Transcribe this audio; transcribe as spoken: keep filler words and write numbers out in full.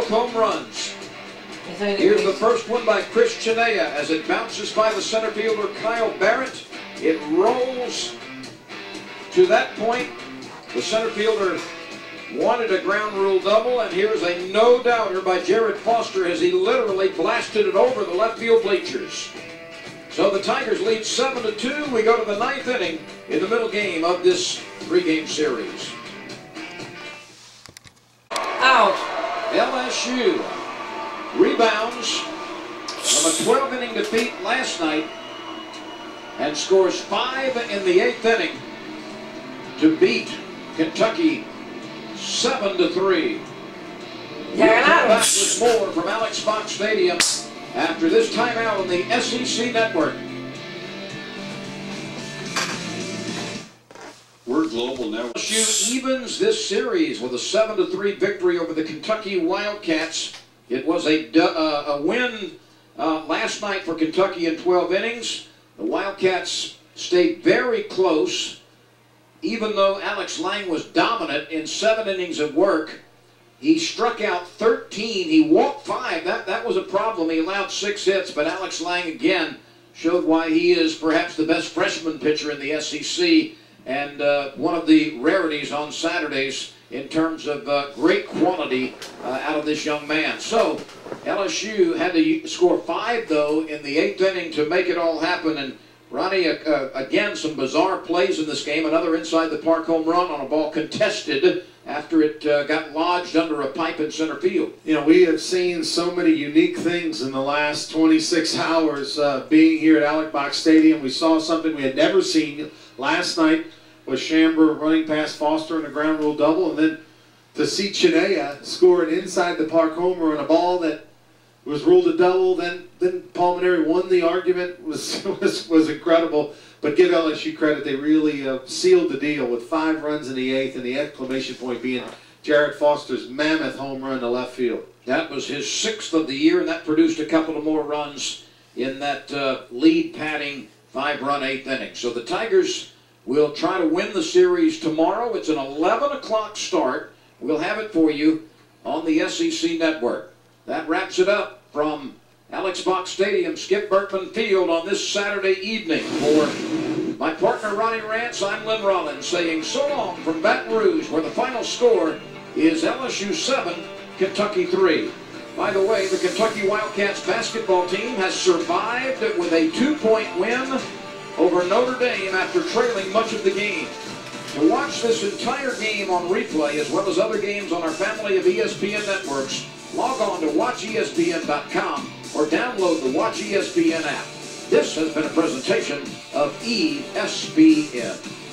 both home runs. Here's the first one by Chris Chinea as it bounces by the center fielder Kyle Barrett. It rolls to that point. The center fielder wanted a ground rule double, and here's a no-doubter by Jared Foster as he literally blasted it over the left field bleachers. So the Tigers lead seven to two. We go to the ninth inning in the middle game of this three-game series. Out. L S U rebounds from a twelve inning defeat last night and scores five in the eighth inning to beat Kentucky seven to three. Yeah, back with more from Alex Fox Stadium after this timeout on the S E C Network. We're global now. L S U evens this series with a seven to three victory over the Kentucky Wildcats. It was a, uh, a win uh, last night for Kentucky in twelve innings. The Wildcats stayed very close, even though Alex Lang was dominant in seven innings of work. He struck out thirteen. He walked five. That, that was a problem. He allowed six hits, but Alex Lang again showed why he is perhaps the best freshman pitcher in the S E C and uh, one of the rarities on Saturdays in terms of uh, great quality uh, out of this young man. So L S U had to score five, though, in the eighth inning to make it all happen. And Ronnie, uh, uh, again, some bizarre plays in this game. Another inside the park home run on a ball contested after it uh, got lodged under a pipe in center field. You know, we have seen so many unique things in the last twenty-six hours uh, being here at Alex Fox Stadium. We saw something we had never seen last night with Chambers running past Foster in a ground rule double, and then to see Chinea score an inside the park homer on a ball that was ruled a double. Then then Palmineri won the argument. was was was incredible. But give L S U credit, they really uh, sealed the deal with five runs in the eighth, and the exclamation point being Jared Foster's mammoth home run to left field. That was his sixth of the year, and that produced a couple of more runs in that uh, lead-padding five-run eighth inning. So the Tigers will try to win the series tomorrow. It's an eleven o'clock start. We'll have it for you on the S E C Network. That wraps it up from Alex Fox Stadium, Skip Bertman Field on this Saturday evening. For my partner Ronnie Rance, I'm Lynn Rollins saying so long from Baton Rouge, where the final score is L S U seven, Kentucky three. By the way, the Kentucky Wildcats basketball team has survived with a two-point win over Notre Dame after trailing much of the game. To watch this entire game on replay, as well as other games on our family of E S P N networks, log on to watch E S P N dot com or download the Watch E S P N app. This has been a presentation of E S P N.